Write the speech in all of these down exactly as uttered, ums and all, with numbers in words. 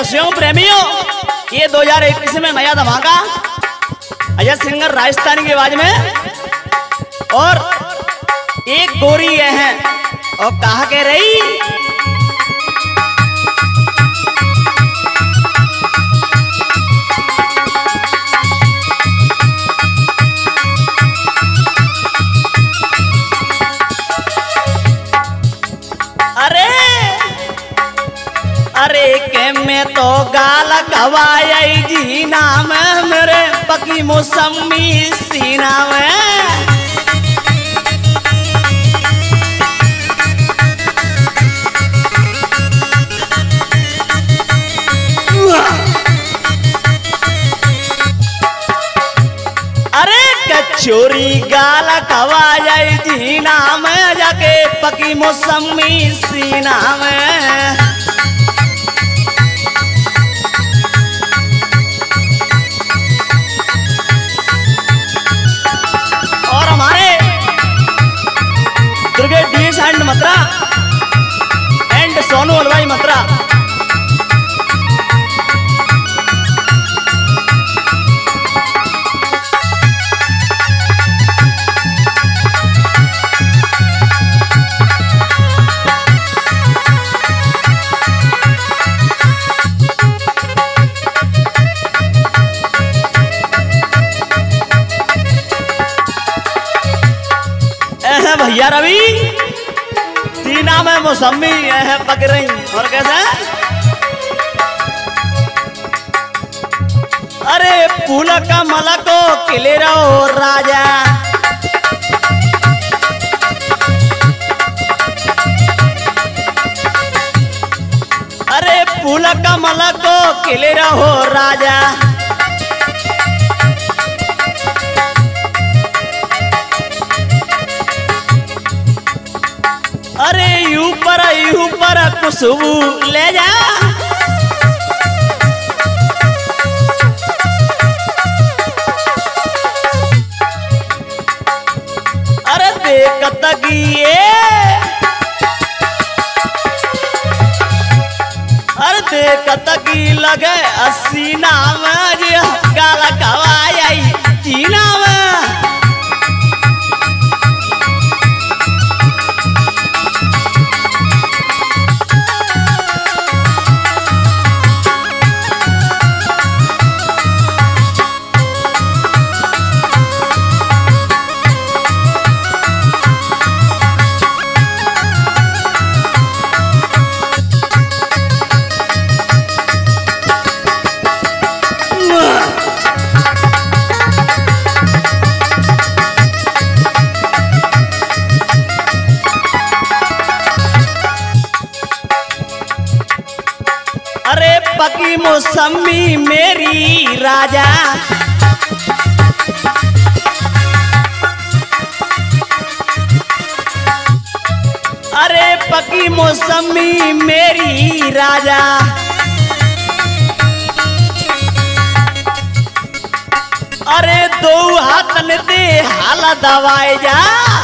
खुशियों प्रेमियों, ये दो हज़ार इक्कीस में नया धमाका अजय सिंगर राजस्थानी की आवाज में, और एक गोरी ये है और कहा कह रही अरे के मैं तो गाल कवाई जी नाम मेरे पकी मौसमी सीना में। अरे कचोरी गाल कवाई जी नाम जाके पकी मौसमी सीना में। एंड मत्रा एंड सोनू हलवाई मत्रा भैया रवि सीना में मौसमी है पक रही। और कैसे अरे फूल का मलको किले रहो राजा, अरे फूल का मलको किले रहो राजा। अरे यू पर यू पर खुशबू ले जा, अरे देख तगिए, अरे देख तगी लगे सीना में गाला कवाई सीना में। अरे पकी मौसमी मेरी राजा, अरे पकी मौसमी मेरी राजा। अरे दो हाथ न दे हाला दवाई जा,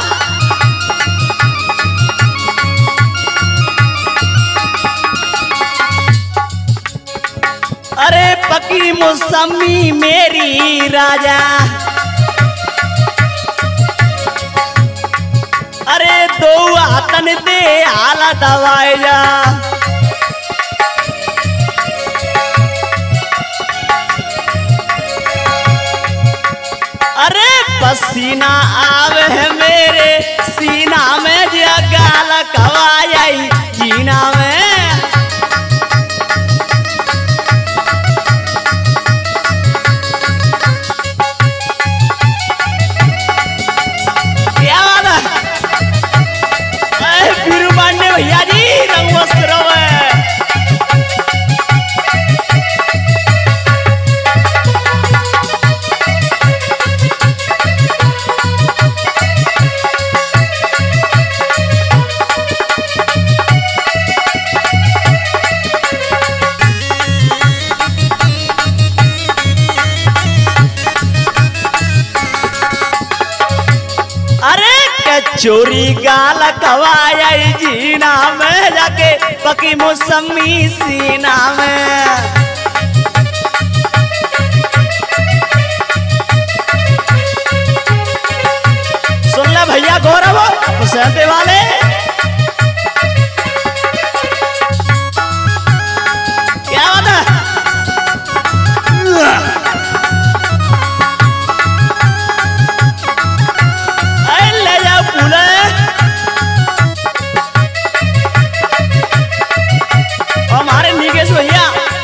अरे पकी मौसमी मेरी राजा। अरे दो हाथन दे हाला दवाई जा, अरे पसीना आवे है मेरे सीना में जा गाल कवाई जीना में। भैया जी रंग वस्त्र चोरी गाल कवाई जीना में जाके पकी मौसमी सीना में। सुन ले भैया गौरव हुसैन वाले, क्या बात है। ले जाओ फूले हमारे निकेश भैया।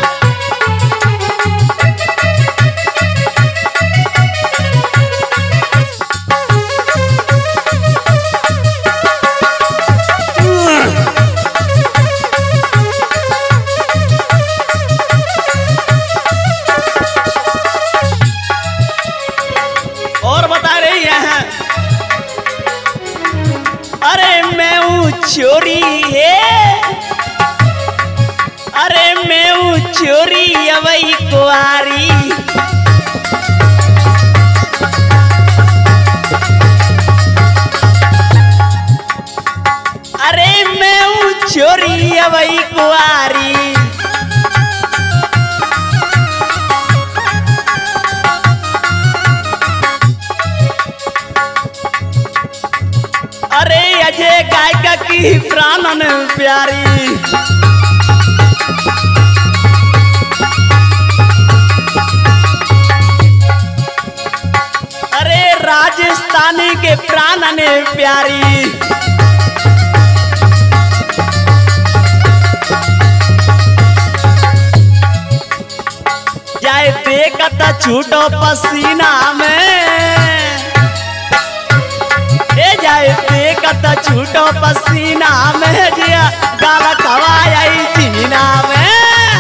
और बता रही है, अरे मैं हूँ चोरी है, अरे मैं हूँ चोरी अवई कुआरी। अरे मैं हूँ चोरी अवई कुआरी। अरे अजय गायका की प्राणन प्यारी। अरे राजस्थानी के प्राणन प्यारी। जाए देखत छूटो पसीना में, जाए देखत छूटो पसीना में जिया गाल खवाई जीना में।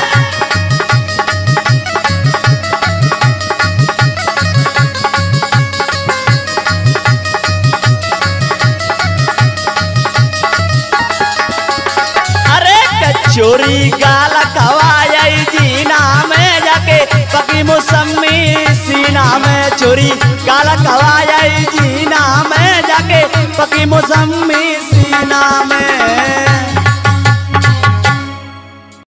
अरे कचोरी गाल खवाई जीना में जाके पकी मौसमी सीना में। चोरी गाल खवाई जीना में जाके पकी मौसमी सीना